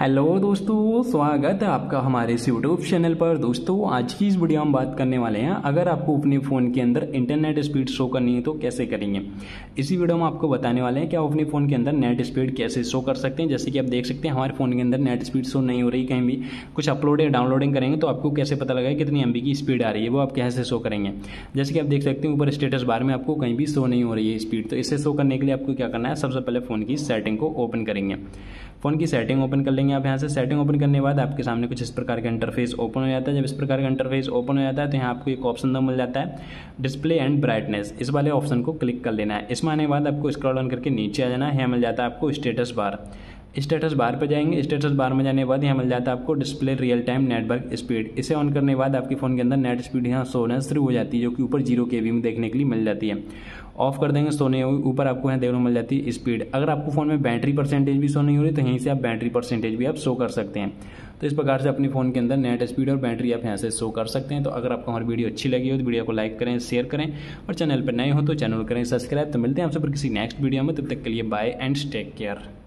Hello दोस्तों, स्वागत है आपका हमारे इस यूट्यूब चैनल पर। दोस्तों आज की इस वीडियो में बात करने वाले हैं, अगर आपको अपने फ़ोन के अंदर इंटरनेट स्पीड शो करनी है तो कैसे करेंगे। इसी वीडियो में आपको बताने वाले हैं कि आप अपने फ़ोन के अंदर नेट स्पीड कैसे शो कर सकते हैं। जैसे कि आप देख सकते हैं हमारे फ़ोन के अंदर नेट स्पीड शो नहीं हो रही, कहीं भी कुछ अपलोड या डाउनलोडिंग करेंगे तो आपको कैसे पता लगेगा कितनी MB की स्पीड आ रही है, वो आप कैसे शो करेंगे। जैसे कि आप देख सकते हैं ऊपर स्टेटस बार में आपको कहीं भी शो नहीं हो रही है स्पीड। तो इसे शो करने के लिए आपको क्या करना है, सबसे पहले फ़ोन की सेटिंग को ओपन करेंगे। फ़ोन की सेटिंग ओपन कर लेंगे आप यहाँ से। सेटिंग ओपन करने के बाद आपके सामने कुछ इस प्रकार का इंटरफेस ओपन हो जाता है। जब इस प्रकार का इंटरफेस ओपन हो जाता है तो यहाँ आपको एक ऑप्शन मिल जाता है डिस्प्ले एंड ब्राइटनेस। इस वाले ऑप्शन को क्लिक कर लेना है। इसमें आने के बाद आपको स्क्रॉल डाउन करके नीचे आ जाना है। यहाँ मिल जाता है आपको स्टेटस बार। स्टेटस बार पर जाएंगे। स्टेटस बार में जाने के बाद यहाँ मिल जाता है आपको display real time network speed. इसे ऑन करने के बाद आपके फ़ोन के अंदर नेट स्पीड यहाँ शो होना शुरू हो जाती है, जो कि ऊपर 0 KB में देखने के लिए मिल जाती है। ऑफ कर देंगे, सोने ऊपर आपको यहाँ देखने को मिल जाती है स्पीड। अगर आपको फ़ोन में बैटरी परसेंटेज भी शो नहीं हो रही तो यहीं से आप बैटरी परसेंटेज भी आप शो कर सकते हैं। तो इस प्रकार से अपने फ़ोन के अंदर नेट स्पीड और बैटरी आप यहाँ से शो कर सकते हैं। तो अगर आपको हमारी वीडियो अच्छी लगी हो तो वीडियो को लाइक करें, शेयर करें और चैनल पर नए हो तो चैनल करें सब्सक्राइब। तो मिलते हैं आपसे पर किसी नेक्स्ट वीडियो में, तब तक के लिए बाय एंड टेक केयर।